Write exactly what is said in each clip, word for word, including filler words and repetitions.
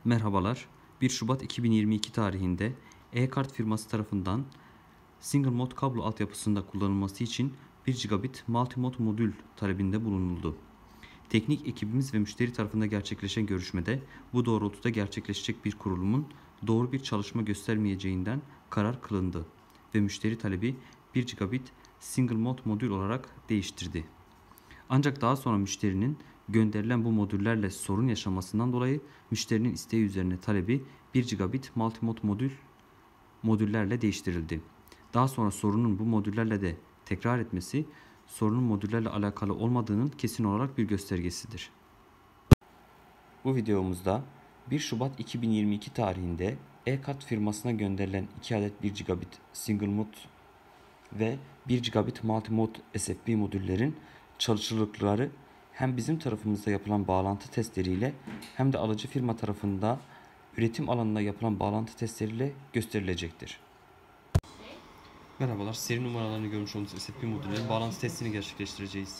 Merhabalar. bir Şubat iki bin yirmi iki tarihinde E-Kart firması tarafından Single Mode kablo altyapısında kullanılması için bir gigabit multimode modül talebinde bulunuldu. Teknik ekibimiz ve müşteri tarafında gerçekleşen görüşmede bu doğrultuda gerçekleşecek bir kurulumun doğru bir çalışma göstermeyeceğinden karar kılındı ve müşteri talebi bir gigabit Single Mode modül olarak değiştirdi. Ancak daha sonra müşterinin gönderilen bu modüllerle sorun yaşamasından dolayı müşterinin isteği üzerine talebi bir gigabit multimode modül modüllerle değiştirildi. Daha sonra sorunun bu modüllerle de tekrar etmesi sorunun modüllerle alakalı olmadığının kesin olarak bir göstergesidir. Bu videomuzda bir Şubat iki bin yirmi iki tarihinde E-Kart firmasına gönderilen iki adet bir gigabit Single Mode ve bir gigabit multimode S F P modüllerin çalışırlıkları hem bizim tarafımızda yapılan bağlantı testleriyle hem de alıcı firma tarafında üretim alanında yapılan bağlantı testleriyle gösterilecektir. Merhabalar, seri numaralarını görmüş olduğunuz S F P modüllerin bağlantı testini gerçekleştireceğiz.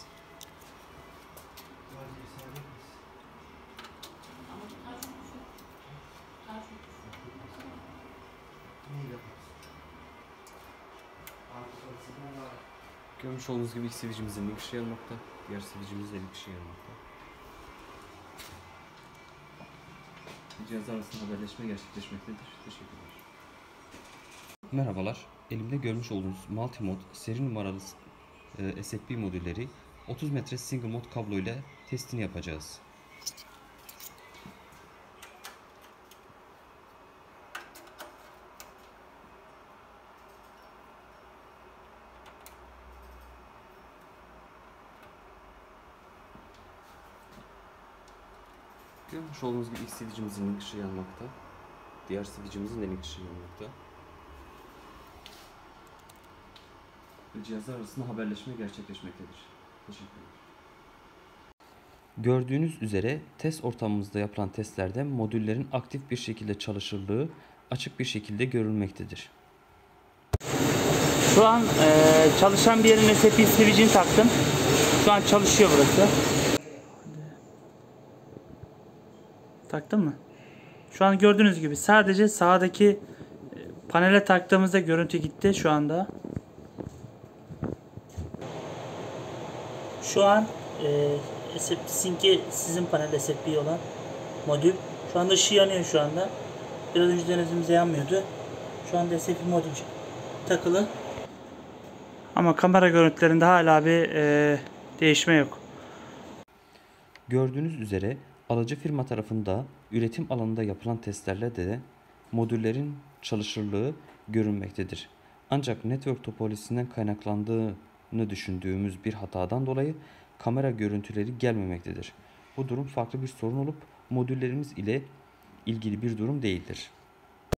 Görmüş olduğunuz gibi ilk switch'imizin ilk ışığı yanmakta, diğer switch'imiz de ilk ışığı yanmakta. Cihazlar arasında haberleşme gerçekleşmektedir. Teşekkürler. Merhabalar, elimde görmüş olduğunuz multimode seri numaralı e, S F P modülleri otuz metre single mode kablo ile testini yapacağız. Görmüş olduğunuz gibi ilk switch'imizin ilk ışığı yanmakta. Diğer switch'imizin de ilk ışığı yanmakta. Ve cihazlar arasında haberleşme gerçekleşmektedir. Teşekkürler. Gördüğünüz üzere test ortamımızda yapılan testlerde modüllerin aktif bir şekilde çalışırlığı açık bir şekilde görülmektedir. Şu an e, çalışan bir yerin S F P switch'ini taktım. Şu an çalışıyor burası. Taktın mı? Şu an gördüğünüz gibi sadece sağdaki panele taktığımızda görüntü gitti şu anda. Şu an e, S F P Sync'i sizin panel S F P olan modül. Şu anda ışığı yanıyor şu anda. Biraz önce denediğimizde yanmıyordu. Şu anda S F P modül takılı. Ama kamera görüntülerinde hala bir e, değişme yok. Gördüğünüz üzere alıcı firma tarafında üretim alanında yapılan testlerle de modüllerin çalışırlığı görünmektedir. Ancak network topolojisinden kaynaklandığını düşündüğümüz bir hatadan dolayı kamera görüntüleri gelmemektedir. Bu durum farklı bir sorun olup modüllerimiz ile ilgili bir durum değildir.